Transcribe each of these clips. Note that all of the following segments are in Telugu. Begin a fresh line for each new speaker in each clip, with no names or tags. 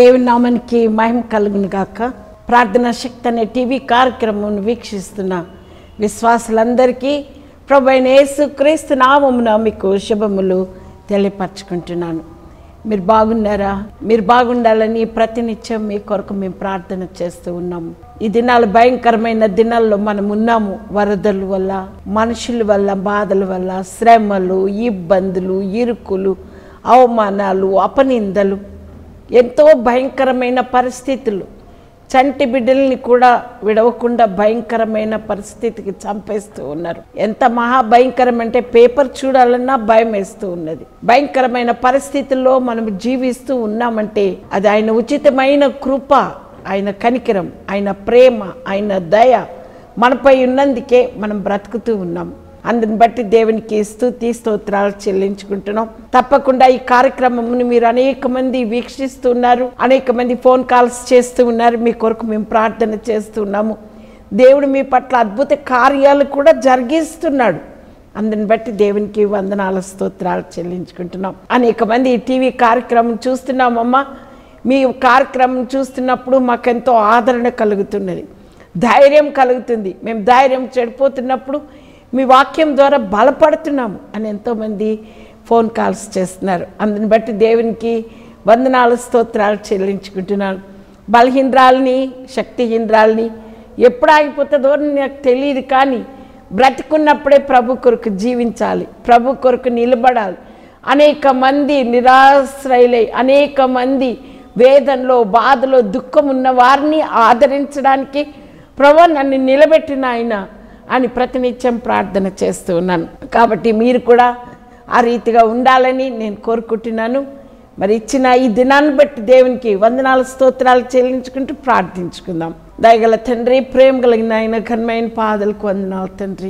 దేవుని నామానికి మహిమ కలుగును గాక. ప్రార్థనా శక్తి అనే టీవీ కార్యక్రమం వీక్షిస్తున్న విశ్వాసులందరికీ ప్రభువైన యేసుక్రీస్తు నామమున మీకు శుభములు తెలియపరచుకుంటున్నాను. మీరు బాగున్నారా? మీరు బాగుండాలని ప్రతినిత్యం మీ కొరకు మేము ప్రార్థన చేస్తూ ఉన్నాము. ఈ దినాలు భయంకరమైన దినాల్లో మనం ఉన్నాము. వరదల వల్ల, మనుషుల వల్ల, బాధల వల్ల, శ్రమలు, ఇబ్బందులు, ఇరుకులు, అవమానాలు, అపనిందలు, ఎంతో భయంకరమైన పరిస్థితులు. చంటి బిడ్డల్ని కూడా విడవకుండా భయంకరమైన పరిస్థితికి చంపేస్తూ ఉన్నారు. ఎంత మహాభయంకరం అంటే పేపర్ చూడాలన్నా భయం వేస్తూ ఉన్నది. భయంకరమైన పరిస్థితుల్లో మనం జీవిస్తూ ఉన్నామంటే అది ఆయన ఉచితమైన కృప, ఆయన కనికరం, ఆయన ప్రేమ, ఆయన దయ మనపై ఉన్నందుకే మనం బ్రతుకుతూ ఉన్నాం. అందుని బట్టి దేవునికి స్తుతి స్తోత్రాలు చెల్లించుకుంటున్నాం. తప్పకుండా ఈ కార్యక్రమమును మీరు అనేక మంది వీక్షిస్తున్నారు, అనేక మంది ఫోన్ కాల్స్ చేస్తూ ఉన్నారు. మీ కొరకు మేము ప్రార్థన చేస్తున్నాము. దేవుడు మీ పట్ల అద్భుత కార్యాలు కూడా జరిగిస్తున్నాడు. అందుని బట్టి దేవునికి వందనాల స్తోత్రాలు చెల్లించుకుంటున్నాం. అనేక మంది ఈ టీవీ కార్యక్రమం చూస్తున్నామమ్మా. మీ కార్యక్రమం చూస్తున్నప్పుడు మాకెంతో ఆదరణ కలుగుతున్నది, ధైర్యం కలుగుతుంది. మేము ధైర్యం చెడిపోతున్నప్పుడు మీ వాక్యం ద్వారా బలపడుతున్నాము అని ఎంతోమంది ఫోన్ కాల్స్ చేస్తున్నారు. అందుని బట్టి దేవునికి వందనాలు స్తోత్రాలు చెల్లించుకుంటున్నాను. బలహీనరాల్ని, శక్తిహీనరాల్ని ఎప్పుడు ఆగిపోతుందో నాకు తెలియదు, కానీ బ్రతికున్నప్పుడే ప్రభు కొరకు జీవించాలి, ప్రభు కొరకు నిలబడాలి. అనేక మంది నిరాశ్రయులై, అనేక మంది వేదనలో, బాధలో, దుఃఖం ఉన్న వారిని ఆదరించడానికి ప్రభు నన్ను నిలబెట్టిన ఆయన అని ప్రతినిత్యం ప్రార్థన చేస్తూ ఉన్నాను. కాబట్టి మీరు కూడా ఆ రీతిగా ఉండాలని నేను కోరుకుంటున్నాను. మరి ఇచ్చిన ఈ దినాన్ని బట్టి దేవునికి వందనాలు స్తోత్రాలు చెల్లించుకుంటూ ప్రార్థించుకుందాం. దయగల తండ్రి, ప్రేమ కలిగిన ఆయన ఘనమైన పాదలకు వందనాలు తండ్రి.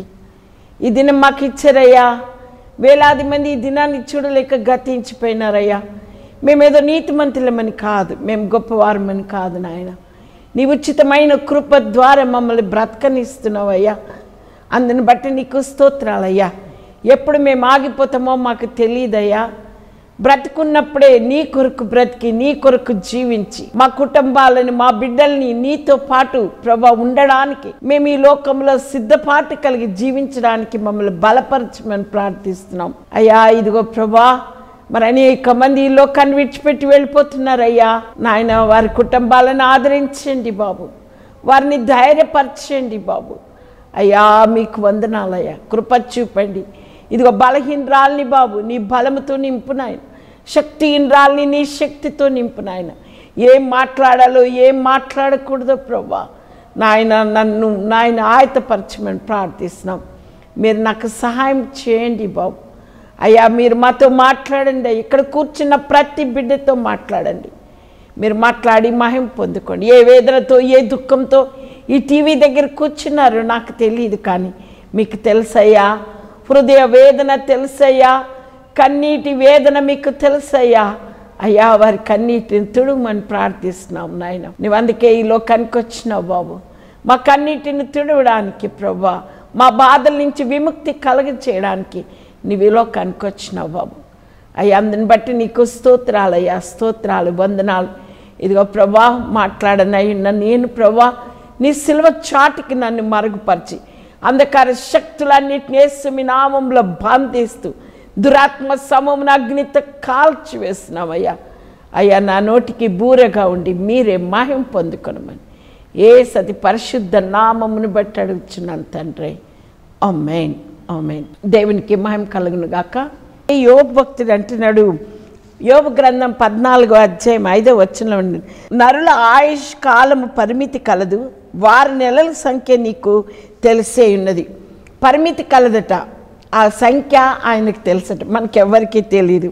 ఈ దినం మాకు ఇచ్చారయ్యా. వేలాది మంది ఈ దినాన్ని చూడలేక గతించిపోయినారయ్యా. మేమేదో నీతిమంతులమని కాదు, మేము గొప్పవారమని కాదు నాయన. నీ ఉచితమైన కృప ద్వారా మమ్మల్ని బ్రతకనిస్తున్నావయ్యా. అందుని బట్టి నీకు స్తోత్రాలయ్యా. ఎప్పుడు మేము ఆగిపోతామో మాకు తెలియదయ్యా. బ్రతుకున్నప్పుడే నీ కొరకు బ్రతికి, నీ కొరకు జీవించి, మా కుటుంబాలని, మా బిడ్డల్ని నీతో పాటు ప్రభా ఉండడానికి, మేము ఈ లోకంలో సిద్ధపాటు కలిగి జీవించడానికి మమ్మల్ని బలపరచమని ప్రార్థిస్తున్నాం అయ్యా. ఇదిగో ప్రభా, మరి అనేక మంది ఈ లోకాన్ని విడిచిపెట్టి వెళ్ళిపోతున్నారయ్యా నాయన. వారి కుటుంబాలను ఆదరించండి బాబు, వారిని ధైర్యపరచండి బాబు. అయ్యా మీకు వందనాలయ్యా, కృప చూపండి. ఇదిగో బలహీనరాల్ని బాబు నీ బలముతో నింపు నాయన, శక్తిహీనరాల్ని నీ శక్తితో నింపు నాయన. ఏం మాట్లాడాలో ఏం మాట్లాడకూడదో ప్రభా నాయన నన్ను నాయన ఆయతపరచమని ప్రార్థిస్తున్నాం. మీరు నాకు సహాయం చేయండి బాబు. అయ్యా మీరు మాతో మాట్లాడండి. ఇక్కడ కూర్చున్న ప్రతి బిడ్డతో మాట్లాడండి. మీరు మాట్లాడి మహిమ పొందుకోండి. ఏ వేదనతో, ఏ దుఃఖంతో ఈ టీవీ దగ్గర కూర్చున్నారు నాకు తెలియదు, కానీ మీకు తెలుసయ్యా. హృదయ వేదన తెలుసయ్యా, కన్నీటి వేదన మీకు తెలుసయ్యా. అయ్యా వారి కన్నీటిని తుడుమని ప్రార్థిస్తున్నాం నాయన. నువ్వు అందుకే ఈ లోకానికి వచ్చినావు బాబు, మా కన్నీటిని తుడవడానికి ప్రభా, మా బాధల నుంచి విముక్తి కలుగ చేయడానికి నీవు ఈ లోకానికి వచ్చినావు బాబు. అయ్యా అందుని బట్టి నీకు స్తోత్రాలు అయ్యా, స్తోత్రాలు, వందనాలు. ఇదిగో ప్రభా మాట్లాడనయ్యున్న నేను ప్రభా నీ సిలువ చాటుకి నన్ను మరుగుపరిచి అంధకార శక్తులన్నిటిని యేసు మీ నామంలో బంధిస్తూ దురాత్మ సమూహమున అగ్నితో కాల్చి వేస్తున్నామయ్యా. అయ్యా నా నోటికి బూరగా ఉండి మీరే మహిమ పొందుకొనమని యేసు అతి పరిశుద్ధ నామమును బట్టి అడుగుచున్నాను తండ్రి. ఆమేన్, ఆమేన్. దేవునికి మహిమ కలుగును గాక. యోబు భక్తుడు అంటున్నాడు, యోబు గ్రంథం 14వ అధ్యాయం 5వ వచనంలో ఉంది, నరుల ఆయుష్ కాలము పరిమితి కలదు, వారి నెలల సంఖ్య నీకు తెలిసే ఉన్నది. పరిమితి కలదట, ఆ సంఖ్య ఆయనకు తెలుసట, మనకెవ్వరికీ తెలియదు.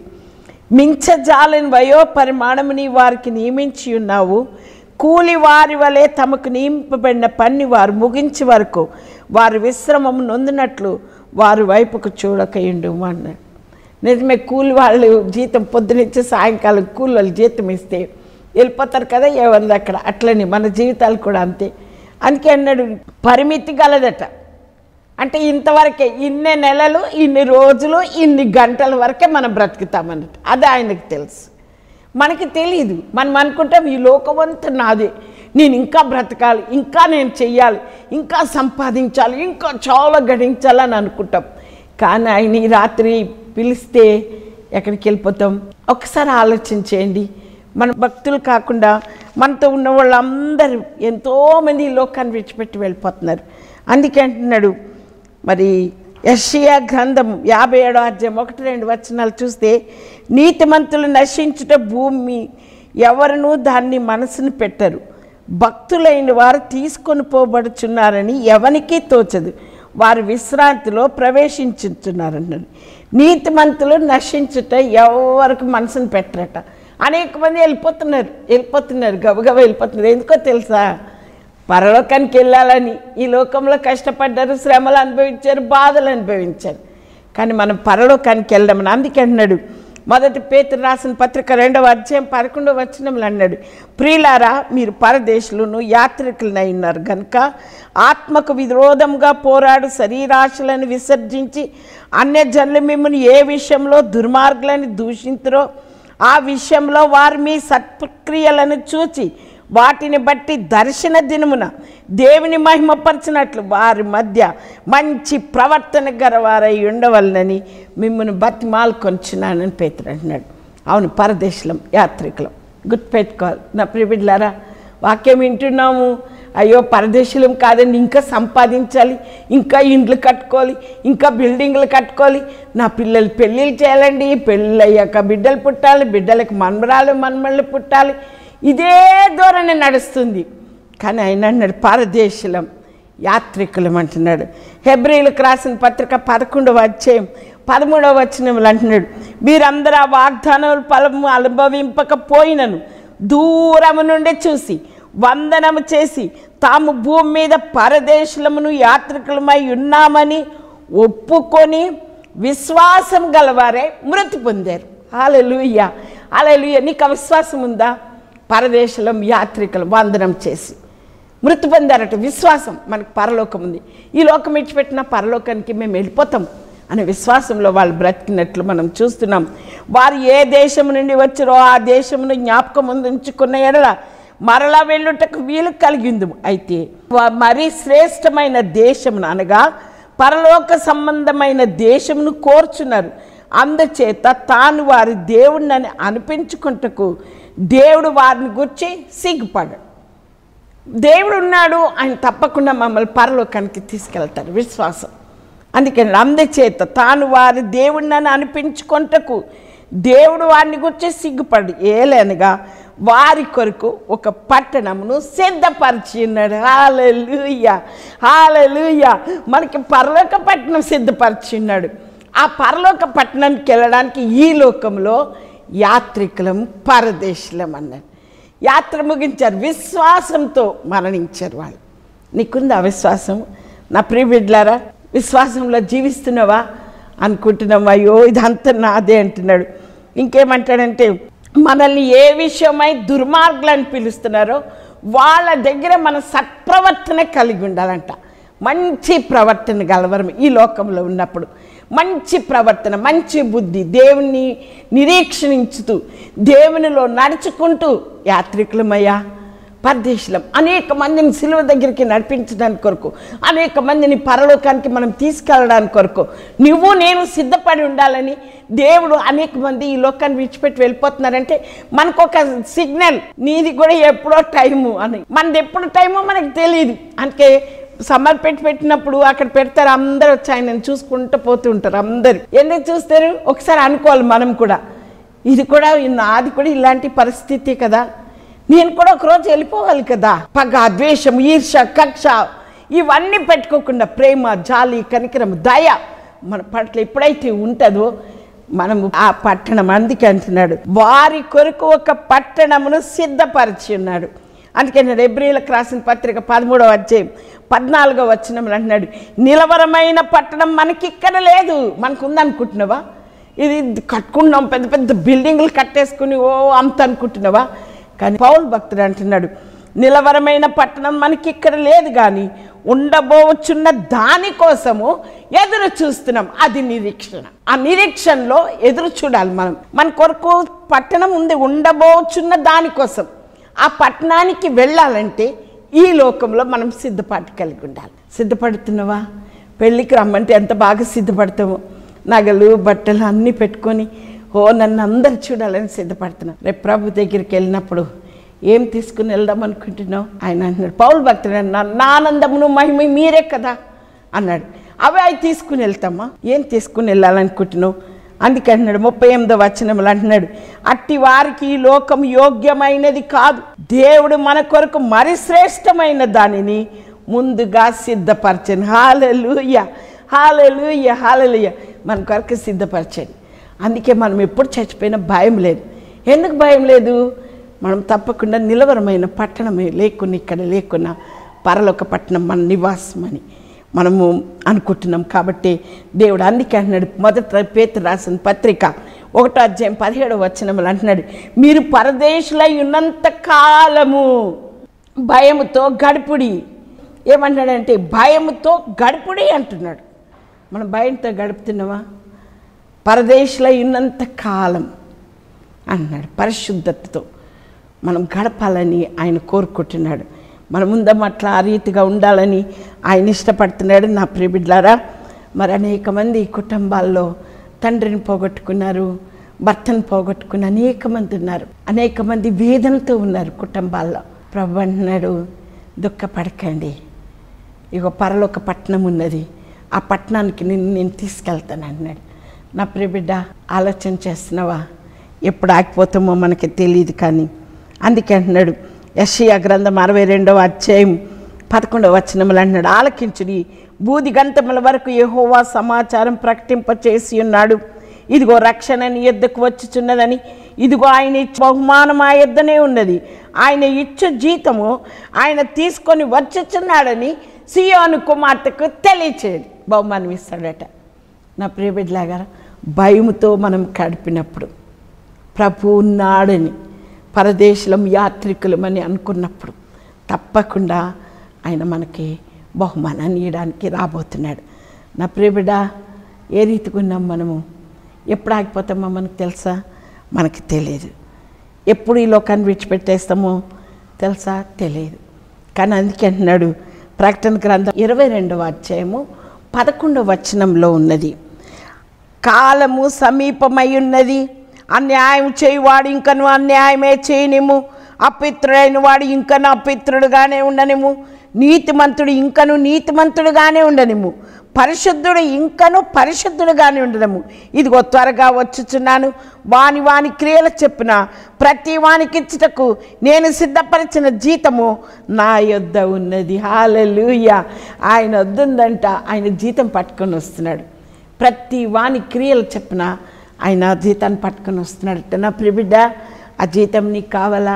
మించజాలని వయో పరిమాణముని వారికి నియమించి ఉన్నావు. కూలి వారి వలె తమకు నియమింపబడిన పని వారు ముగించే వరకు వారు విశ్రమము నొందినట్లు వారి వైపుకు చూడకయుండు అన్నాడు. నిజమే, కూలి వాళ్ళు జీతం పొద్దునిచ్చి సాయంకాలం కూలి వాళ్ళు జీతం ఇస్తే వెళ్ళిపోతారు కదా ఎవరిది అక్కడ. అట్లని మన జీవితాలు కూడా అంతే. అందుకే అన్నాడు పరిమితి గలదట. అంటే ఇంతవరకే, ఇన్ని నెలలు, ఇన్ని రోజులు, ఇన్ని గంటల వరకే మనం బ్రతుకుతామన్నట్టు. అది ఆయనకు తెలుసు. మనకి తెలియదు. మనం అనుకుంటాం ఈ లోకమంతా నాదే, నేను ఇంకా బ్రతకాలి, ఇంకా నేను చెయ్యాలి, ఇంకా సంపాదించాలి, ఇంకా చాలా గడించాలని అనుకుంటాం. కానీ ఆయన ఈ రాత్రి పిలిస్తే ఎక్కడికి వెళ్ళిపోతాం? ఒకసారి ఆలోచించేయండి. మన భక్తులు కాకుండా మనతో ఉన్న వాళ్ళందరూ ఎంతోమంది ఈ లోకాన్ని విడిచిపెట్టి వెళ్ళిపోతున్నారు. అందుకే అంటున్నాడు మరి యెషయా గ్రంథం 57వ అధ్యాయం 1-2 వచనాలు చూస్తే, నీతిమంతులు నశించుట భూమి ఎవరునూ దాన్ని మనసును పెట్టరు, భక్తులైన వారు తీసుకొని పోబడుచున్నారని ఎవరికీ తోచదు, వారు విశ్రాంతిలో ప్రవేశించుతున్నారన్నారు. నీతిమంతులు నశించుట ఎవరికి మనసును పెట్టరట. అనేక మంది వెళ్ళిపోతున్నారు గబగబా వెళ్ళిపోతున్నారు. ఎందుకో తెలుసా? పరలోకానికి వెళ్ళాలని ఈ లోకంలో కష్టపడ్డారు, శ్రమలు అనుభవించారు, బాధలు అనుభవించారు. కానీ మనం పరలోకానికి వెళ్దామని అందుకే అన్నాడు. మొదటి పేతురు రాసిన పత్రిక 2వ అధ్యాయం 11వ వచనంలో అన్నాడు, ప్రియులారా, మీరు పరదేశులను యాత్రికులనై ఉన్నారు కనుక ఆత్మకు విరోధంగా పోరాడు శరీరాశలను విసర్జించి అన్యజనులు మిమ్మల్ని ఏ విషయంలో దుర్మార్గులని దూషింతురో ఆ విషయంలో వారు మీ సత్క్రియలను చూచి వాటిని బట్టి దర్శన దినమున దేవుని మహిమపరచినట్లు వారి మధ్య మంచి ప్రవర్తన గలవారై ఉండవలనని మిమ్మల్ని బతిమాలుకొంచున్నానని పేతురు అంటున్నాడు. అవును, పరదేశులం, యాత్రికులం. గుర్తుపెట్టుకోవాలి నా ప్రియబిడ్డలారా. వాక్యం వింటున్నాము, అయ్యో పరదేశులం కాదండి, ఇంకా సంపాదించాలి, ఇంకా ఇండ్లు కట్టుకోవాలి, ఇంకా బిల్డింగ్లు కట్టుకోవాలి, నా పిల్లలు పెళ్ళిళ్ళు చేయాలండి, పెళ్ళి అయ్యాక బిడ్డలు పుట్టాలి, బిడ్డలకు మన్మళ్ళు పుట్టాలి, ఇదే ధోరణి నడుస్తుంది. కానీ ఆయన అన్నాడు పరదేశులం, యాత్రికులం అంటున్నాడు. హెబ్రీయులకు రాసిన పత్రిక 11వ అధ్యాయం 13వ వచనంలో అంటున్నాడు, మీరందరూ ఆ వాగ్దానముల ఫలము అనుభవింపకపోయినను దూరము నుండి చూసి వందనము చేసి తాము భూమి మీద పరదేశులమును యాత్రికులమై ఉన్నామని ఒప్పుకొని విశ్వాసం గలవారే మృతి పొందారు. హల్లెలూయా, హల్లెలూయా. నీకు విశ్వాసం ఉందా? పరదేశులం, యాత్రికులు వందనం చేసి మృతి పొందారట. విశ్వాసం. మనకు పరలోకం ఉంది, ఈ లోకం ఇచ్చిపెట్టిన పరలోకానికి మేము వెళ్ళిపోతాం అనే విశ్వాసంలో వాళ్ళు బ్రతికినట్లు మనం చూస్తున్నాం. వారు ఏ దేశం నుండి వచ్చారో ఆ దేశమును జ్ఞాపకం ఉంచుకున్న ఎడల మరలా వెళ్ళుటకు వీలు కలిగింది. అయితే మరీ శ్రేష్టమైన దేశమును అనగా పరలోక సంబంధమైన దేశమును కోరుచున్నారు. అందుచేత తాను వారి దేవుడిని అనిపించుకుంటకు దేవుడు వారిని గురించి సిగ్గుపడాడు. దేవుడు ఉన్నాడు, ఆయన తప్పకుండా మమ్మల్ని పరలోకానికి తీసుకెళ్తారు. విశ్వాసం. అందుకని అందుచేత తాను వారి దేవుడిని అనిపించుకుంటకు దేవుడు వారిని గురించి సిగ్గుపడు ఏలనగా వారి కొరకు ఒక పట్టణమును సిద్ధపరిచి ఉన్నాడు. హల్లెలూయా, హల్లెలూయా. మనకి పరలోక పట్టణం సిద్ధపరిచి ఉన్నాడు. ఆ పరలోక పట్టణానికి వెళ్ళడానికి ఈ లోకంలో యాత్రికులం, పరదేశులం అన్నాడు. యాత్ర ముగించారు, విశ్వాసంతో మరణించారు వాళ్ళు. నీకుందా విశ్వాసం? నా ప్రియ బిడ్డలారా, విశ్వాసంలో జీవిస్తున్నావా? అనుకుంటున్నావా అయ్యో ఇదంతా నాదే అంటున్నాడు. ఇంకేమంటాడంటే, మనల్ని ఏ విషయమై దుర్మార్గులని పిలుస్తున్నారో వాళ్ళ దగ్గర మన సత్ప్రవర్తన కలిగి ఉండాలంట. మంచి ప్రవర్తన గలవరం ఈ లోకంలో ఉన్నప్పుడు. మంచి ప్రవర్తన, మంచి బుద్ధి, దేవుణ్ణి నిరీక్షించుతూ దేవునిలో నడుచుకుంటూ యాత్రికులమయ్యా, పరదేశులం. అనేక మందిని సిలువ దగ్గరికి నడిపించడానికి కొరకు, అనేక మందిని పరలోకానికి మనం తీసుకెళ్ళడానికి కొరకు నువ్వు నేను సిద్ధపడి ఉండాలని దేవుడు అనేక మంది ఈ లోకాన్ని విడిచిపెట్టి వెళ్ళిపోతున్నారంటే మనకు ఒక సిగ్నల్, నీది కూడా ఎప్పుడో టైము అని. మనది ఎప్పుడు టైమో మనకు తెలియదు. అందుకే సమ్మర్ పెట్టినప్పుడు అక్కడ పెడతారు, అందరూ వచ్చి ఆయనను చూసుకుంటూ పోతూ ఉంటారు. అందరు ఎందుకు చూస్తారు? ఒకసారి అనుకోవాలి మనం కూడా, ఇది కూడా నాది కూడా ఇలాంటి పరిస్థితి కదా, నేను కూడా ఒకరోజు వెళ్ళిపోవాలి కదా. పగ, ద్వేషం, ఈర్ష, కక్ష ఇవన్నీ పెట్టుకోకుండా ప్రేమ, జాలి, కనికరం, దయ మన పట్ల ఎప్పుడైతే ఉంటుందో మనము ఆ పట్టణం, అందుకే అంటున్నాడు వారి కొరకు ఒక పట్టణమును సిద్ధపరిచి ఉన్నాడు. అందుకే నేను హెబ్రీయులకు రాసిన పత్రిక 13వ అధ్యాయం 14వ వచనంలో అంటున్నాడు, నిలవరమైన పట్టణం మనకి ఇక్కడ లేదు. మనకు ఉందనుకుంటున్నావా? ఇది కట్టుకున్నాం, పెద్ద పెద్ద బిల్డింగ్లు కట్టేసుకుని అంత అనుకుంటున్నావా? కానీ పౌలు భక్తుడు అంటున్నాడు, నిలవరమైన పట్టణం మనకి ఇక్కడ లేదు, కానీ ఉండబోచున్న దానికోసము ఎదురు చూస్తున్నాం. అది నిరీక్షణ. ఆ నిరీక్షణలో ఎదురు చూడాలి. మన కొరకు పట్టణం ఉంది, ఉండబోచున్న దానికోసం. ఆ పట్టణానికి వెళ్ళాలంటే ఈ లోకంలో మనం సిద్ధపాటు కలిగి ఉండాలి. సిద్ధపడుతున్నావా? పెళ్ళికి రమ్మంటే ఎంత బాగా సిద్ధపడతామో, నగలు బట్టలు అన్నీ పెట్టుకొని నన్ను అందరు చూడాలని సిద్ధపడుతున్నాం. రేపు ప్రభు దగ్గరికి వెళ్ళినప్పుడు ఏం తీసుకుని వెళ్దాం అనుకుంటున్నావు? ఆయన అంటున్నాడు, పౌలు భక్తుడు, నా ఆనందమును మహిమ మీరే కదా అన్నాడు. అవి తీసుకుని వెళ్తామా? ఏం తీసుకుని వెళ్ళాలనుకుంటున్నావు? అందుకే అంటున్నాడు 38వ వచనంలో అంటున్నాడు, అట్టి వారికి ఈ లోకం యోగ్యమైనది కాదు, దేవుడు మన కొరకు మరి శ్రేష్టమైన దానిని ముందుగా సిద్ధపరచండి. హల్లెలూయా, హల్లెలూయా, హల్లెలూయా. మన కొరకు సిద్ధపరచండి. అందుకే మనం ఎప్పుడు చచ్చిపోయినా భయం లేదు. ఎందుకు భయం లేదు? మనం తప్పకుండా నిలవరమైన పట్టణమే లేకున్నా, ఇక్కడ లేకున్నా పరలోక పట్టణం మన నివాసం అని మనము అనుకుంటున్నాం. కాబట్టి దేవుడు అందుకే అంటున్నాడు, మొదట పేతురు రాసిన పత్రిక 1వ అధ్యాయం 17వ వచనంలో అంటున్నాడు, మీరు పరదేశులై ఉన్నంత కాలము భయముతో గడుపుడి. ఏమంటాడంటే భయముతో గడుపుడి అంటున్నాడు. మనం భయంతో గడుపుతున్నావా? పరదేశులై ఉన్నంత కాలం అన్నాడు. పరిశుద్ధతతో మనం గడపాలని ఆయన కోరుకుంటున్నాడు. మన ముందం అట్లా ఆ రీతిగా ఉండాలని ఆయన ఇష్టపడుతున్నాడు. నా ప్రియబిడ్డలారా, మరి అనేక మంది కుటుంబాల్లో తండ్రిని పోగొట్టుకున్నారు, భర్తను పోగొట్టుకుని అనేక మంది ఉన్నారు. అనేక మంది వేదనతో ఉన్నారు కుటుంబాల్లో. ప్రభు అంటున్నాడు, దుఃఖపడకండి, ఇగో పరలోక పట్టణం ఉన్నది, ఆ పట్టణానికి నేను తీసుకెళ్తాను అన్నాడు. నా ప్రియబిడ్డ, ఆలోచన చేస్తున్నావా? ఎప్పుడు ఆగిపోతామో మనకి తెలియదు. కానీ అందుకే అంటున్నాడు యెషయా గ్రంథం 62వ అధ్యాయం 11వ వచనంలో అంటున్నాడు, ఆలకించుడి, బూది గంతముల వరకు యెహోవా సమాచారం ప్రకటింపచేసి ఉన్నాడు. ఇదిగో రక్షణ నీ యొద్దకు వచ్చుచున్నదని, ఇదిగో ఆయన ఇచ్చే బహుమానం ఆ యొద్దనే ఉన్నది, ఆయన ఇచ్చు జీతము ఆయన తీసుకొని వచ్చుచున్నాడని సియోను కుమార్తెకు తెలియచేయడు. బహుమానం ఇస్తాడట. నా ప్రియబిడ్డలాగా, భయముతో మనం గడిపినప్పుడు, ప్రభు ఉన్నాడని, పరదేశులం యాత్రికులమని అనుకున్నప్పుడు తప్పకుండా ఆయన మనకి బహుమానాన్ని ఇవ్వడానికి రాబోతున్నాడు. నా ప్రియబిడ్డ, ఏ రీతిగా ఉన్నాం మనము? ఎప్పుడు ఆగిపోతామో మనకు తెలుసా? మనకి తెలియదు. ఎప్పుడు ఈ లోకాన్ని విడిచిపెట్టేస్తామో తెలుసా? తెలియదు. కానీ అందుకే అంటున్నాడు ప్రకటన గ్రంథం 22వ అధ్యాయము 11వ వచనంలో ఉన్నది, కాలము సమీపమై ఉన్నది, అన్యాయం చేయువాడు ఇంకను అన్యాయమే చేయనిము, అపిత్రుడైన వాడు ఇంకను అపిత్రుడుగానే ఉండనిము, నీతిమంతుడు ఇంకను నీతిమంతుడుగానే ఉండనిము, పరిశుద్ధుడు ఇంకను పరిశుద్ధుడుగానే ఉండడము. ఇదిగో త్వరగా వచ్చుచున్నాను, వాని వాని క్రియలు చెప్పిన ప్రతి వానికి ఇచ్చుటకు నేను సిద్ధపరిచిన జీతము నా యొద్ద ఉన్నది. హల్లెలూయా. ఆయన వద్దుందంట, ఆయన జీతం పట్టుకొని వస్తున్నాడు. ప్రతి వాని క్రియలు చెప్పిన ఆయన జీతాన్ని పట్టుకొని వస్తున్నాడట. నా ప్రియబిడ్డ, ఆ జీతం నీకు కావాలా?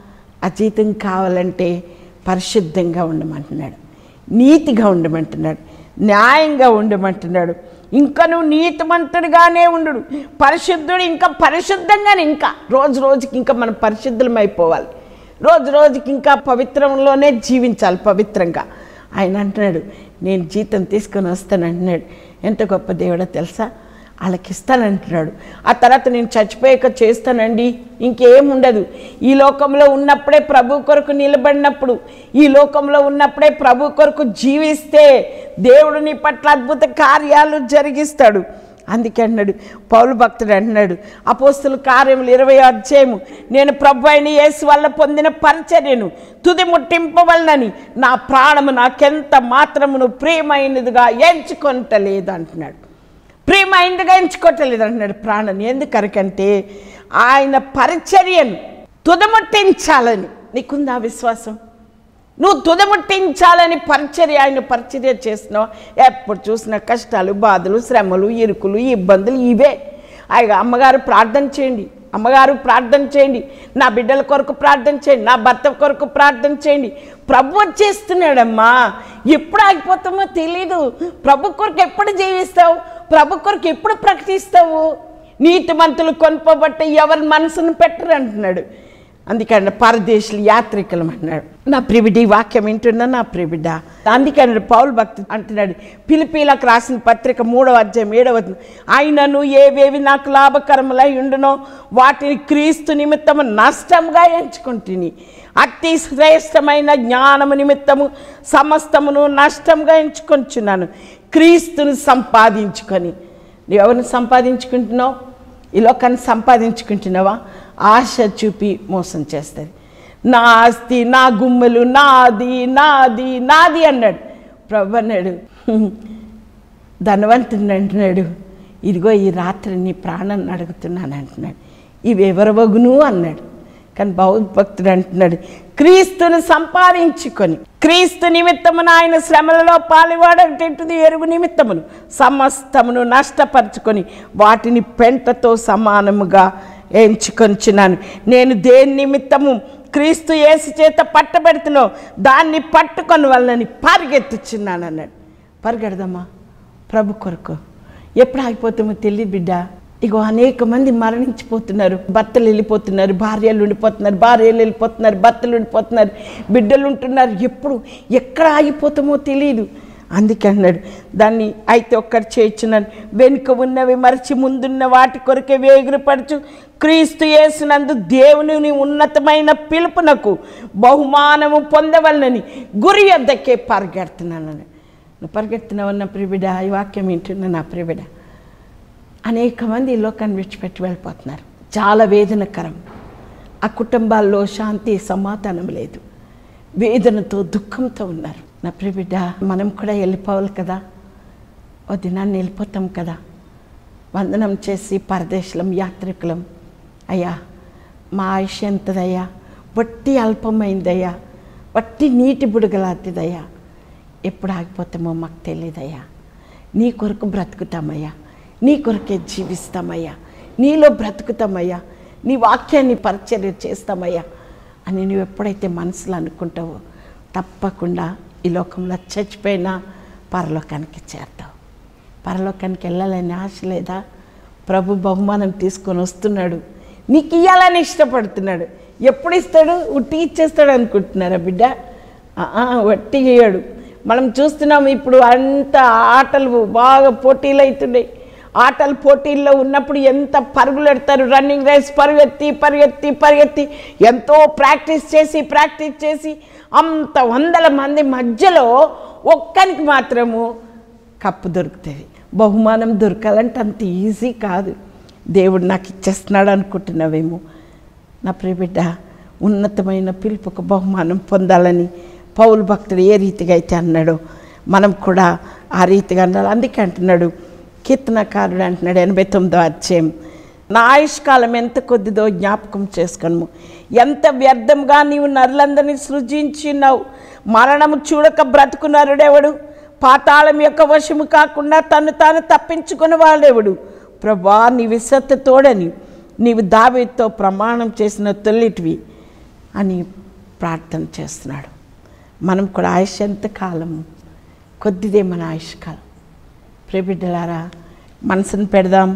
ఆ జీతం కావాలంటే పరిశుద్ధంగా ఉండమంటున్నాడు, నీతిగా ఉండమంటున్నాడు, న్యాయంగా ఉండమంటున్నాడు. ఇంకా నువ్వు నీతిమంతుడిగానే ఉండు, పరిశుద్ధుడు ఇంకా పరిశుద్ధంగానే, ఇంకా రోజు రోజుకి ఇంకా మనం పరిశుద్ధం అయిపోవాలి, రోజు రోజుకి ఇంకా పవిత్రంలోనే జీవించాలి, పవిత్రంగా. ఆయన అంటున్నాడు, నేను జీతం తీసుకొని వస్తాను అంటున్నాడు. ఎంత గొప్ప దేవుడో తెలుసా? వాళ్ళకి ఇస్తానంటున్నాడు. ఆ తర్వాత నేను చచ్చిపోయాక చేస్తానండి, ఇంకేముండదు. ఈ లోకంలో ఉన్నప్పుడే ప్రభు కొరకు నిలబడినప్పుడు, ఈ లోకంలో ఉన్నప్పుడే ప్రభు కొరకు జీవిస్తే దేవుడు నీ పట్ల అద్భుత కార్యాలు జరిగిస్తాడు. అందుకే అన్నాడు పౌలు భక్తుడు, అంటున్నాడు అపోస్తుల కార్యములు 20వ అధ్యాయము, నేను ప్రభు అయిన యేసు వల్ల పొందిన పరిచర్యను తుది ముట్టింపవలనని నా ప్రాణము నాకెంత మాత్రమును ప్రియమైనదిగా ఎంచుకొనటలేదు అంటున్నాడు. ప్రియమైనదిగా ఎంచుకోవట్లేదు అంటున్నాడు ప్రాణాన్ని. ఎందుకనకంటే ఆయన పరిచర్యను తుదముట్టించాలని. నీకుందా విశ్వాసం? నువ్వు తుదముట్టించాలని ఆయన పరిచర్య చేస్తున్నావు. ఎప్పుడు చూసినా కష్టాలు, బాధలు, శ్రమలు, ఇరుకులు, ఇబ్బందులు ఇవే. అమ్మగారు ప్రార్థన చేయండి, అమ్మగారు ప్రార్థన చేయండి, నా బిడ్డల కొరకు ప్రార్థన చేయండి, నా భర్త కొరకు ప్రార్థన చేయండి. ప్రభు వచ్చేస్తున్నాడమ్మా. ఎప్పుడు ఆగిపోతామో తెలీదు. ప్రభు కొరకు ఎప్పుడు జీవిస్తావు? ప్రభు కొరకు ఎప్పుడు ప్రకటిస్తావు? నీతిమంతులు కొనుపబట్ట ఎవరి మనసును పెట్టరు అంటున్నాడు. అందుకని పరదేశులు యాత్రికులం అన్నాడు. నా ప్రిబిడ్డ ఈ వాక్యం వింటున్నా నా ప్రిబిడ్డ. అందుకని పౌలు భక్తుడు అంటున్నాడు ఫిలిప్పీలకు రాసిన పత్రిక 3వ అధ్యాయం 7వ వచనం, ఆయనను ఏవేవి నాకు లాభకరములై ఉండునో వాటిని క్రీస్తు నిమిత్తము నష్టంగా ఎంచుకుంటుని, అతి శ్రేష్టమైన జ్ఞానము నిమిత్తము సమస్తమును నష్టంగా ఎంచుకొంచున్నాను, క్రీస్తును సంపాదించుకొని. నువ్వు ఎవరిని సంపాదించుకుంటున్నావు? ఈ లోకాన్ని సంపాదించుకుంటున్నావా? ఆశ చూపి మోసం చేస్తుంది. నా ఆస్తి, నా గుమ్మెలు, నాది నాది నాది అన్నాడు. ప్రభు అన్నాడు, ధనవంతుని అంటున్నాడు, ఇదిగో ఈ రాత్రి నీ ప్రాణాన్ని అడుగుతున్నాను అంటున్నాడు. ఇవి ఎవరవగును అన్నాడు. కానీ భక్తుడు అంటున్నాడు, క్రీస్తును సంపాదించుకొని క్రీస్తు నిమిత్తమును ఆయన శ్రమలలో పాలివాడేటది ఎరుగు నిమిత్తమును సమస్తమును నష్టపరుచుకొని వాటిని పెంటతో సమానముగా ఎంచుకొంచున్నాను. నేను దేని నిమిత్తము క్రీస్తు యేసు చేత పట్టబెడుతున్నో దాన్ని పట్టుకొని వాళ్ళని పరిగెత్తుచున్నాను అన్నాడు. పరిగెడదామా ప్రభు కొరకు? ఎప్పుడు ఆగిపోతామో తెలియదు బిడ్డ. ఇగో అనేక మంది మరణించిపోతున్నారు. భర్తలు వెళ్ళిపోతున్నారు, భార్యలు ఉండిపోతున్నారు, భార్యలు వెళ్ళిపోతున్నారు, భర్తలు ఉండిపోతున్నారు, బిడ్డలు ఉంటున్నారు. ఎక్కడ ఆగిపోతామో తెలియదు. అందుకే అన్నాడు దాన్ని అయితే ఒక్కటి చేయించున్నాను, వెనుక ఉన్నవి మరచి ముందున్న వాటి కొరకే వేగిరపరచు క్రీస్తు యేసునందు దేవుని ఉన్నతమైన పిలుపునకు బహుమానము పొందవలనని గురి వద్దకే పరిగెడుతున్నాను. నువ్వు పరిగెడుతున్నావన్న ప్రియబిడ్డ, ఈ వాక్యం వింటున్నా నా ప్రియబిడ్డ. అనేక మంది ఈ లోకాన్ని విడిచిపెట్టి వెళ్ళిపోతున్నారు. చాలా వేదనకరం. ఆ కుటుంబాల్లో శాంతి సమాధానం లేదు, వేదనతో దుఃఖంతో ఉన్నారు. నా ప్రియబిడ్డ, మనం కూడా వెళ్ళిపోవాలి కదా, ఓ దినాన్ని వెళ్ళిపోతాం కదా. వందనం చేసి పరదేశులం యాత్రికులం. అయ్యా మా ఆయుష్ ఎంతదయ్యా, వట్టి అల్పమైందయ్యా, వట్టి నీటి బుడగలాంటిదయ్యా. ఎప్పుడు ఆగిపోతామో మాకు తెలియదయ్యా. నీ కొరకు బ్రతుకుతామయ్యా, నీ కొరకే జీవిస్తామయ్యా, నీలో బ్రతుకుతామయ్యా, నీ వాక్యాన్ని పరిచర్య చేస్తామయ్యా అని నువ్వు ఎప్పుడైతే మనసులో అనుకుంటావో తప్పకుండా ఈ లోకంలో చచ్చిపోయినా పరలోకానికి చేరతావు. పరలోకానికి వెళ్ళాలని ఆశ లేదా? ప్రభు బహుమానం తీసుకొని వస్తున్నాడు, నీకు ఇవ్వాలని ఇష్టపడుతున్నాడు. ఎప్పుడు ఇస్తాడు? ఉట్టి ఇచ్చేస్తాడు అనుకుంటున్నారా బిడ్డ? వట్టి ఇయ్యాడు. మనం చూస్తున్నాం ఇప్పుడు అంత ఆటలు బాగా పోటీలు అవుతున్నాయి. ఆటల పోటీల్లో ఉన్నప్పుడు ఎంత పరుగులు పెడతారు, రన్నింగ్ రేస్ పరిగెత్తి పరిగెత్తి పరిగెత్తి ఎంతో ప్రాక్టీస్ చేసి అంత వందల మంది మధ్యలో ఒక్కరికి మాత్రము కప్పు దొరుకుతుంది. బహుమానం దొరకాలంటే అంత ఈజీ కాదు. దేవుడు నాకు ఇచ్చేస్తున్నాడు అనుకుంటున్నావేమో. నా ప్రియబిడ్డ, ఉన్నతమైన పిలుపుకు బహుమానం పొందాలని పౌలు భక్తుడు ఏ రీతిగా అయితే అన్నాడో మనం కూడా ఆ రీతిగా అన్నాడు. అందుకే అంటున్నాడు కీర్తనకారుడు అంటున్నాడు 89వ అధ్యాయం, నా ఆయుష్కాలం ఎంత కొద్దిదో జ్ఞాపకం చేసుకొనుము, ఎంత వ్యర్థంగా నీవు నరులందరినీ సృజించినావు. మరణము చూడక బ్రతుకు నరుడెవడు? పాతాళం యొక్క వశము కాకుండా తను తాను తప్పించుకుని వాడెవడు? ప్రభా, నీ విశ్వత తోడని నీవు దావీదుతో ప్రమాణం చేసిన తొలిటివి అని ప్రార్థన చేస్తున్నాడు. మనం కూడా ఆయుష్ ఎంత కాలము? కొద్దిదే మన ఆయుష్కాలం. ప్రియబిడ్డలారా, మనసును పెడదాం.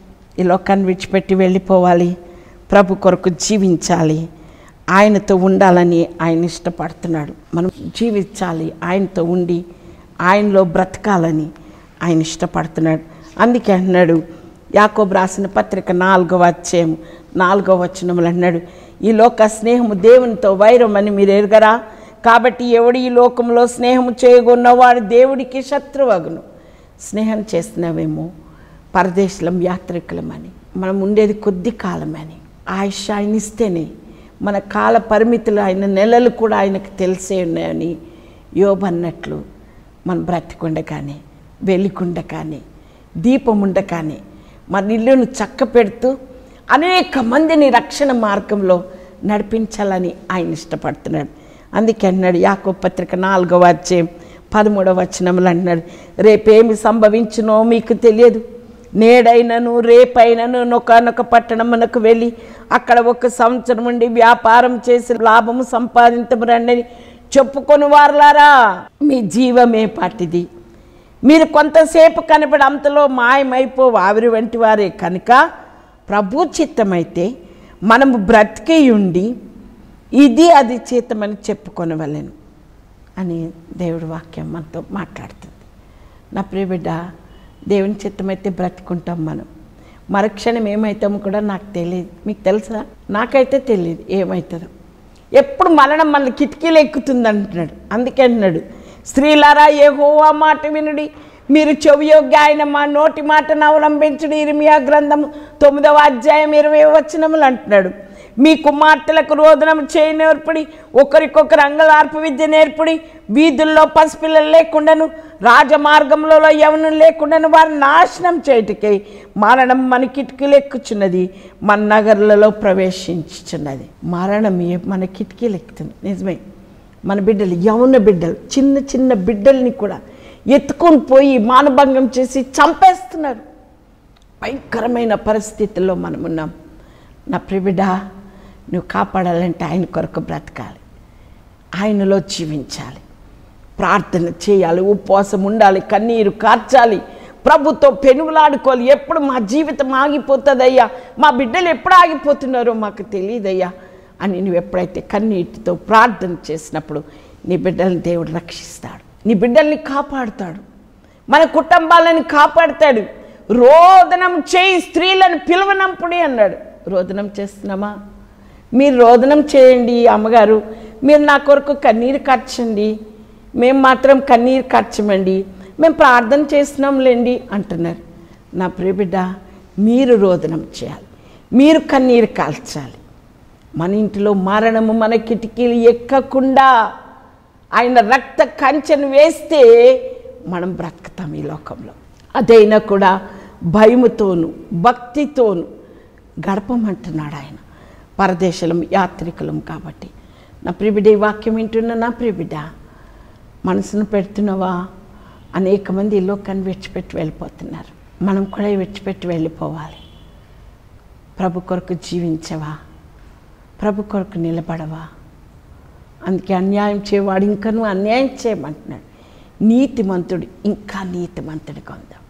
ఈ లోకాన్ని విడిచిపెట్టి వెళ్ళిపోవాలి, ప్రభు కొరకు జీవించాలి, ఆయనతో ఉండాలని ఆయన ఇష్టపడుతున్నాడు. మనం జీవించాలి, ఆయనతో ఉండి ఆయనలో బ్రతకాలని ఆయన ఇష్టపడుతున్నాడు. అందుకే అన్నాడు యాకోబు రాసిన పత్రిక 4వ అధ్యాయం 4వ వచనములు అన్నాడు, ఈ లోక స్నేహము దేవునితో వైరం అని మీరు ఎరుగరా? కాబట్టి ఎవడు ఈ లోకంలో స్నేహము చేయగొన్నవాడు దేవుడికి శత్రువగును. స్నేహం చేస్తున్నావేమో పరదేశులం యాత్రికులమని. మనం ఉండేది కొద్ది కాలమని. ఆయుష్ ఆయన ఇస్తేనే, మన కాల పరిమితులు ఆయన నెలలు కూడా ఆయనకు తెలిసే ఉన్నాయని యోబు అన్నట్లు మనం బ్రతికుండగానే, వెలికుండగానే, దీపం ఉండగానే మన ఇల్లును చక్క పెడుతూ అనేక మందిని రక్షణ మార్గంలో నడిపించాలని ఆయన ఇష్టపడుతున్నాడు. అందుకే అన్నాడు యాకోబు పత్రిక 4వ అధ్యాయం 13వ వచనములు అన్నాడు, రేపేమి సంభవించునో మీకు తెలియదు, నేడైనను రేపైనను నొకానొక పట్టణమునకు వెళ్ళి అక్కడ 1 సంవత్సరం ఉండి వ్యాపారం చేసి లాభము సంపాదించము రండి చెప్పుకొని వారులారా, మీ జీవమే పాటిది. మీరు కొంతసేపు కనబడి అంతలో మాయమైపో ఆవిరి వంటి వారే కనుక ప్రభు చిత్తమైతే మనము బ్రతికి ఉండి ఇది అది చేతమని చెప్పుకొనవలెను అని దేవుడి వాక్యం మనతో మాట్లాడుతుంది. నా ప్రియ బిడ్డ, దేవుని చిత్తమైతే బ్రతుకుంటాం. మనం మరుక్షణం ఏమవుతామో కూడా నాకు తెలియదు. మీకు తెలుసా? నాకైతే తెలియదు ఏమవుతుందో. ఎప్పుడు మరణం మన కిటికీలు ఎక్కుతుంది అంటున్నాడు. అందుకే అంటున్నాడు, స్త్రీలారా యెహోవా మాట వినుడి, మీరు చెవియొగ్గి ఆయన మా నోటి మాటను అవలంబించుడి. ఇర్మియా గ్రంథము 9వ అధ్యాయం 20వ వచనములు అంటున్నాడు, మీ కుమార్తెలకు రోదనం చేయి నేర్పుడి, ఒకరికొకరు అంగలార్పు విద్య నేర్పుడి. వీధుల్లో పసిపిల్లలు లేకుండాను, రాజమార్గంలో యవనులు లేకుండాను వారిని నాశనం చేయటికై మరణం మన కిటికీలు ఎక్కుచున్నది, మన నగర్లలో ప్రవేశించుచున్నది. మరణం మన కిటికీలు ఎక్కుతుంది. నిజమే. మన బిడ్డలు, యవన బిడ్డలు, చిన్న చిన్న బిడ్డల్ని కూడా ఎత్తుకొని పోయి మానభంగం చేసి చంపేస్తున్నారు. భయంకరమైన పరిస్థితుల్లో మనం ఉన్నాం. నా ప్రియబిడ్డ, నువ్వు కాపాడాలంటే ఆయన కొరకు బ్రతకాలి, ఆయనలో జీవించాలి, ప్రార్థన చేయాలి, ఉపవాసం ఉండాలి, కన్నీరు కార్చాలి, ప్రభుతో పెనుగులాడుకోవాలి. ఎప్పుడు మా జీవితం ఆగిపోతుందయ్యా, మా బిడ్డలు ఎప్పుడు ఆగిపోతున్నారో మాకు తెలియదయ్యా అని నువ్వు ఎప్పుడైతే కన్నీటితో ప్రార్థన చేసినప్పుడు నీ బిడ్డల్ని దేవుడు రక్షిస్తాడు, నీ బిడ్డల్ని కాపాడుతాడు, మన కుటుంబాలను కాపాడుతాడు. రోదనం చేయి, స్త్రీలను పిలువనంపుడి అన్నాడు. రోదనం చేస్తున్నామా? మీరు రోదనం చేయండి అమ్మగారు, మీరు నా కొరకు కన్నీరు కార్చండి, మేము మాత్రం కన్నీరు కార్చమండి, మేము ప్రార్థన చేస్తున్నాంలేండి అంటున్నారు. నా ప్రియబిడ్డ, మీరు రోదనం చేయాలి, మీరు కన్నీరు కాల్చాలి. మన ఇంటిలో మరణము మన కిటికీలు ఎక్కకుండా ఆయన రక్త కంచెను వేస్తే మనం బ్రతుకుతాం ఈ లోకంలో. అదైనా కూడా భయముతోను భక్తితోను గడపమంటున్నాడు ఆయన. పరదేశలం యాత్రికులం కాబట్టి నా ప్రియబిడ్డ, ఈ వాక్యం వింటున్న నా ప్రియబిడ్డ, మనసును పెడుతున్నావా? అనేక మంది ఈ లోకాన్ని విడిచిపెట్టి వెళ్ళిపోతున్నారు. మనం కూడా విడిచిపెట్టి వెళ్ళిపోవాలి. ప్రభు కొరకు జీవించవా? ప్రభు కొరకు నిలబడవా? అందుకే అన్యాయం చేయవాడు ఇంకనూ అన్యాయం చేయమంటున్నాడు. నీతిమంతుడు ఇంకా నీతిమంతుడిగా ఉందాం,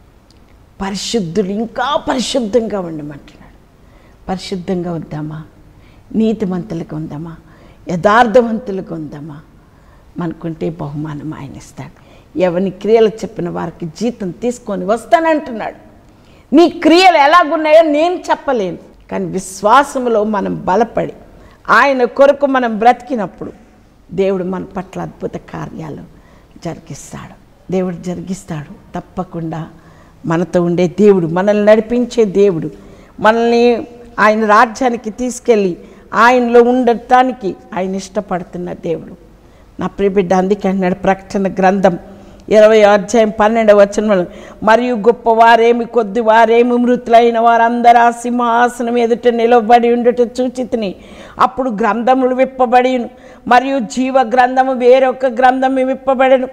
పరిశుద్ధులు ఇంకా పరిశుద్ధంగా ఉండమంటున్నాడు. పరిశుద్ధంగా ఉందామా? నీతిమంతులుగా ఉందామా? యథార్థవంతులుగా ఉందామా? మనకుంటే బహుమానం ఆయన ఇస్తాడు. ఎవరి క్రియలు చెప్పిన వారికి జీతం తీసుకొని వస్తానంటున్నాడు. నీ క్రియలు ఎలాగున్నాయో నేను చెప్పలేను, కానీ విశ్వాసంలో మనం బలపడి ఆయన కొరకు మనం బ్రతికినప్పుడు దేవుడు మన పట్ల అద్భుత కార్యాలు జరిగిస్తాడు. దేవుడు జరిగిస్తాడు తప్పకుండా. మనతో ఉండే దేవుడు, మనల్ని నడిపించే దేవుడు, మనల్ని ఆయన రాజ్యానికి తీసుకెళ్ళి ఆయనలో ఉండటానికి ఆయన ఇష్టపడుతున్న దేవుడు. నా ప్రియబిడ్డ, అందుకే అన్నాడు ప్రకటన గ్రంథం 20వ అధ్యాయం 12వ వచనంలో, మరియు గొప్పవారేమి కొద్దివారేమి మృతులైన వారందరూ ఆ సింహాసనం ఎదుట నిలబడి ఉండట చూచితిని. అప్పుడు గ్రంథములు విప్పబడిను, మరియు జీవ గ్రంథము వేరొక గ్రంథము విప్పబడను.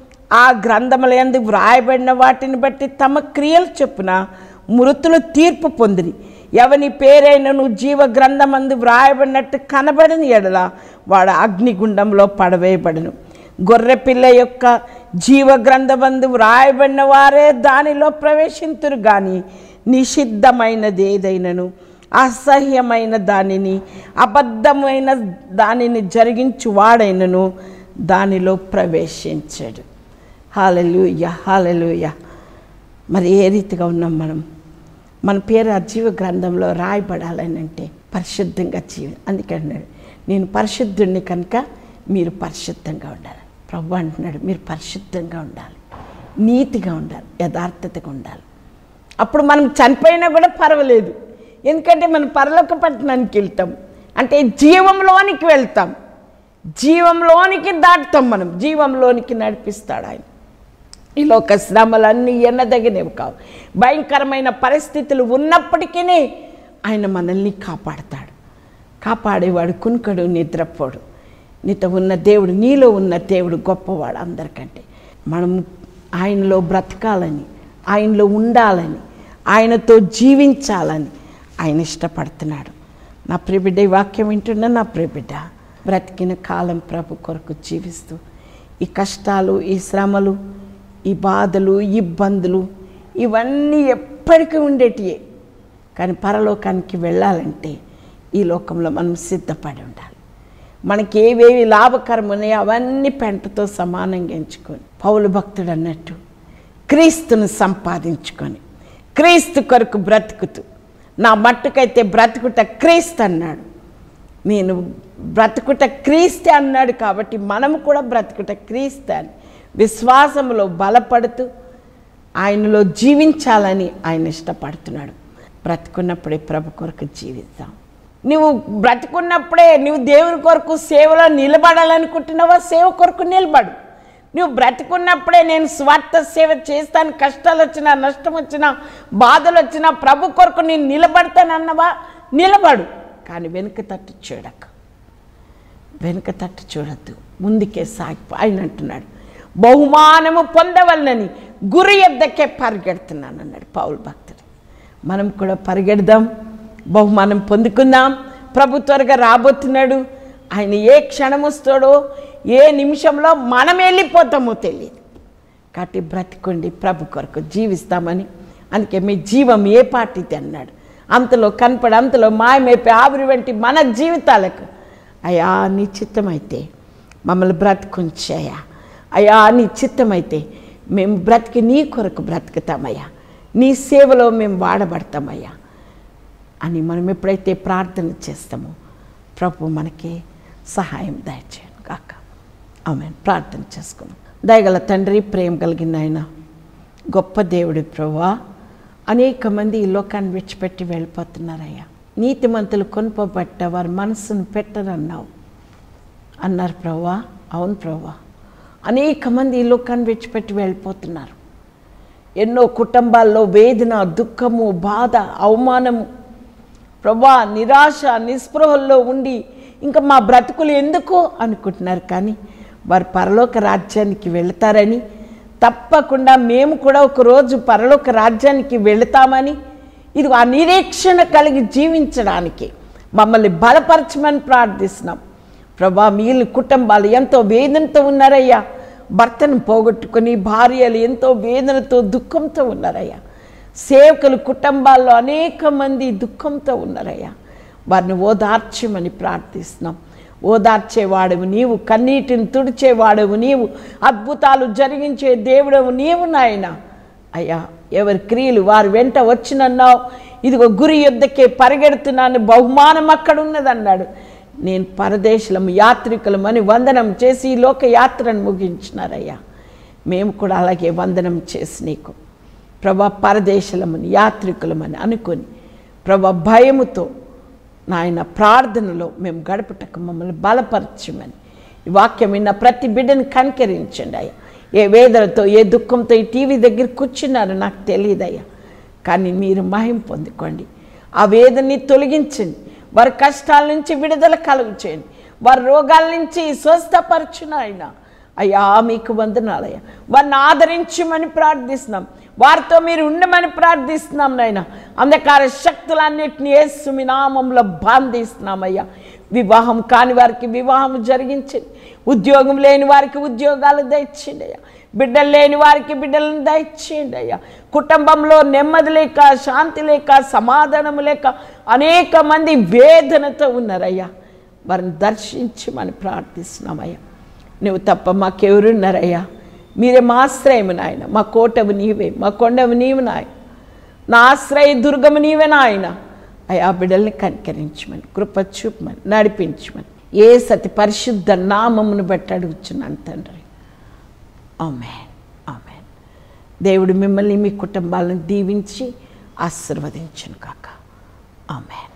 ఆ గ్రంథముల యందు వ్రాయబడిన వాటిని బట్టి తమ క్రియలు చొప్పున మృతులు తీర్పు పొందిరి. ఎవని పేరైనను జీవ గ్రంథమందు వ్రాయబడినట్టు కనబడిన ఎడల వాడు అగ్నిగుండంలో పడవేయబడను. గొర్రెపిల్ల యొక్క జీవ గ్రంథమందు వ్రాయబడిన వారే దానిలో ప్రవేశింతురు గాని నిషిద్ధమైనది ఏదైనను అసహ్యమైన దానిని అబద్ధమైన దానిని జరిగించు వాడైనను దానిలో ప్రవేశించాడు. హల్లెలూయా, హల్లెలూయా. మరి ఏ రీతిగా ఉన్నాం మనం? మన పేరు ఆ జీవ గ్రంథంలో రాయబడాలని అంటే పరిశుద్ధంగా అందుకే అన్నాడు, నేను పరిశుద్ధుడిని కనుక మీరు పరిశుద్ధంగా ఉండాలి. ప్రభు అంటున్నాడు, మీరు పరిశుద్ధంగా ఉండాలి, నీతిగా ఉండాలి, యథార్థతగా ఉండాలి. అప్పుడు మనం చనిపోయినా కూడా పర్వాలేదు, ఎందుకంటే మనం పరలోక పట్టణానికి వెళ్తాం, అంటే జీవంలోనికి వెళ్తాం, జీవంలోనికి దాటుతాం, మనం జీవంలోనికి నడిపిస్తాడు ఆయన. ఈ లోక శ్రమలన్నీ ఎన్నదగినవి కావు. భయంకరమైన పరిస్థితులు ఉన్నప్పటికీ ఆయన మనల్ని కాపాడతాడు. కాపాడేవాడు కునుకడు, నిద్రపోడు. నీతో ఉన్న దేవుడు, నీలో ఉన్న దేవుడు గొప్పవాడు అందరికంటే. మనము ఆయనలో బ్రతకాలని, ఆయనలో ఉండాలని, ఆయనతో జీవించాలని ఆయన ఇష్టపడుతున్నాడు. నా ప్రియబిడ్డ, ఈ వాక్యం వింటున్నా నా ప్రియబిడ్డ, బ్రతికిన కాలం ప్రభు కొరకు జీవిస్తూ ఈ కష్టాలు, ఈ శ్రమలు, ఈ బాధలు, ఇబ్బందులు ఇవన్నీ ఎప్పటికీ ఉండేటియే. కానీ పరలోకానికి వెళ్ళాలంటే ఈ లోకంలో మనం సిద్ధపడి ఉండాలి. మనకి ఏవేవి లాభకరం ఉన్నాయో అవన్నీ పెంటతో సమానంగా ఎంచుకొని పౌలు భక్తుడు అన్నట్టు క్రీస్తును సంపాదించుకొని క్రీస్తు కొరకు బ్రతుకుతూ, నా మట్టుకైతే బ్రతుకుట క్రీస్తు అన్నాడు. నేను బ్రతుకుట క్రీస్తే అన్నాడు కాబట్టి మనము కూడా బ్రతుకుట క్రీస్తు అని విశ్వాసంలో బలపడుతూ ఆయనలో జీవించాలని ఆయన ఇష్టపడుతున్నాడు. బ్రతుకున్నప్పుడే ప్రభు కొరకు జీవిద్దాం. నువ్వు బ్రతుకున్నప్పుడే నువ్వు దేవుని కొరకు సేవలో నిలబడాలనుకుంటున్నావా? సేవ కొరకు నిలబడు. నువ్వు బ్రతుకున్నప్పుడే నేను స్వార్థ సేవ చేస్తాను, కష్టాలు వచ్చినా నష్టం వచ్చినా బాధలు వచ్చినా ప్రభు కొరకు నేను నిలబడతానన్నవా? నిలబడు. కానీ వెనుక తట్టు చూడక, వెనుక తట్టు చూడద్దు, ముందుకే సాగిపో. ఆయన అంటున్నాడు బహుమానము పొందవలనని గురి యొద్దకే పరిగెడుతున్నాను అన్నాడు పౌలు భక్తుడు. మనం కూడా పరిగెడదాం, బహుమానం పొందుకుందాం. ప్రభు త్వరగా రాబోతున్నాడు. ఆయన ఏ క్షణం వస్తాడో, ఏ నిమిషంలో మనం వెళ్ళిపోతామో తెలియదు. కాబట్టి బ్రతికండి, ప్రభు కొరకు జీవిస్తామని. అందుకే మీ జీవం ఏ పాటిది అన్నాడు. అంతలో కనపడి అంతలో మాయమైపోయి ఆవిరి వంటి మన జీవితాలకు అయ్యా నీ చిత్తమైతే మమ్మల్ని బ్రతుకుంచాయా, అయ్యా నీ చిత్తమైతే మేము బ్రతికి నీ కొరకు బ్రతుకుతామయ్యా, నీ సేవలో మేము వాడబడతామయ్యా అని మనం ఎప్పుడైతే ప్రార్థన చేస్తామో ప్రభు మనకి సహాయం దయచేయను కాక. ఆమేన్. ప్రార్థన చేసుకున్నాం. దయగల తండ్రి, ప్రేమ కలిగిన ఆయన, గొప్ప దేవుడి ప్రభువా, అనేక మంది ఈ లోకాన్ని విడిచిపెట్టి వెళ్ళిపోతున్నారయ్యా. నీతిమంతులు కొనుపబట్ట వారి మనసును పెట్టరన్నావు అన్నారు ప్రభువా. అవును ప్రభువా, అనేక మంది ఈ లోకాన్ని విడిచిపెట్టి వెళ్ళిపోతున్నారు. ఎన్నో కుటుంబాల్లో వేదన, దుఃఖము, బాధ, అవమానము ప్రభువా, నిరాశ, నిస్పృహల్లో ఉండి ఇంకా మా బ్రతుకులు ఎందుకు అనుకుంటున్నారు. కానీ వారు పరలోక రాజ్యానికి వెళతారని, తప్పకుండా మేము కూడా ఒకరోజు పరలోక రాజ్యానికి వెళతామని, ఇది ఆ నిరీక్షణ కలిగి జీవించడానికి మమ్మల్ని బలపరచమని ప్రార్థిస్తున్నాం ప్రభా. వీళ్ళ కుటుంబాలు ఎంతో వేదనతో ఉన్నారయ్యా. భర్తను పోగొట్టుకొని భార్యలు ఎంతో వేదనతో దుఃఖంతో ఉన్నారయ్యా. సేవకులు కుటుంబాల్లో అనేక మంది దుఃఖంతో ఉన్నారయ్యా. వారిని ఓదార్చమని ప్రార్థిస్తున్నాం. ఓదార్చేవాడవు నీవు, కన్నీటిని తుడిచేవాడవు నీవు, అద్భుతాలు జరిగించే దేవుడవు నీవు నాయన. అయ్యా, ఎవరి క్రియలు వారి వెంట వచ్చినన్నావు. ఇదిగో గురి యొద్దకే పరిగెడుతున్నాను, బహుమానం అక్కడ ఉన్నదన్నాడు. నేను పరదేశులము యాత్రికులమని వందనం చేసి ఈ లోక యాత్రను ముగించినారయ్యా. మేము కూడా అలాగే వందనం చేసి నీకు ప్రభా పరదేశులమని యాత్రికులమని అనుకొని ప్రభా భయముతో నాయన ప్రార్థనలో మేము గడపటకు మమ్మల్ని బలపరచమని ఈ వాక్యం విన్న ప్రతి బిడ్డను కనికరించండి అయ్యా. ఏ వేదనతో ఏ దుఃఖంతో ఈ టీవీ దగ్గర కూర్చున్నారో నాకు తెలియదయ్యా. కానీ మీరు మహిమ పొందుకోండి. ఆ వేదనని తొలగించండి. వారి కష్టాల నుంచి విడుదల కలుగు చేయండి. వారి రోగాల నుంచి స్వస్థపరచును ఆయన. అయ్యా మీకు వందనాలయ్యా. వారిని ఆదరించమని ప్రార్థిస్తున్నాం. వారితో మీరు ఉండమని ప్రార్థిస్తున్నాం నాయన. అంధకార శక్తులన్నిటిని యేసు మీ నామంలో బంధిస్తున్నామయ్యా. వివాహం కాని వారికి వివాహం జరిగించండి. ఉద్యోగం లేని వారికి ఉద్యోగాలు దయచేయండి అయ్యా. బిడ్డలు లేని వారికి బిడ్డలను దయచేయండి అయ్యా. కుటుంబంలో నెమ్మది లేక, శాంతి లేక, సమాధానం లేక అనేక మంది వేదనతో ఉన్నారయ్యా. వారిని దర్శించమని ప్రార్థిస్తున్నామయ్యా. నువ్వు తప్ప మాకెవరున్నారయ్యా? మీరే మా ఆశ్రయము నాయన. మా కోటవు నీవే, మా కొండవు నీవు నాయన. నా ఆశ్రయ దుర్గము నీవే నాయన. అయ్యా బిడ్డల్ని కనికరించమని, కృప చూపమని, నడిపించమని ఏ సతి పరిశుద్ధ నామమును బట్టి అడుగుచున్నాను తండ్రి. ఆమేన్, ఆమేన్. దేవుడు మిమ్మల్ని మీ కుటుంబాలను దీవించి ఆశీర్వదించును కాక. ఆమేన్.